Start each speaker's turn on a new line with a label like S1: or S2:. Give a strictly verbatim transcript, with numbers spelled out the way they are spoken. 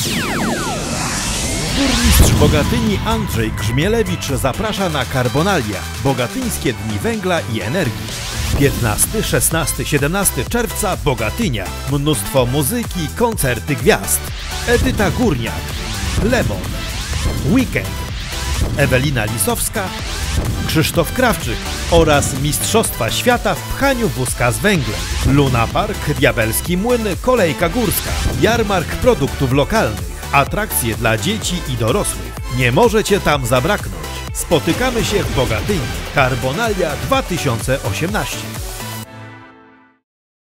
S1: Burmistrz Bogatyni Andrzej Grzmielewicz zaprasza na Carbonalia, Bogatyńskie Dni Węgla i Energii. piętnastego, szesnastego, siedemnastego czerwca Bogatynia. Mnóstwo muzyki, koncerty gwiazd. Edyta Górniak, Lemon, Weekend, Ewelina Lisowska, Krzysztof Krawczyk oraz Mistrzostwa Świata w pchaniu wózka z węglem. Luna Park, Diabelski Młyn, Kolejka Górska, jarmark produktów lokalnych, atrakcje dla dzieci i dorosłych. Nie możecie tam zabraknąć. Spotykamy się w Bogatyni. Carbonalia dwa tysiące osiemnaście.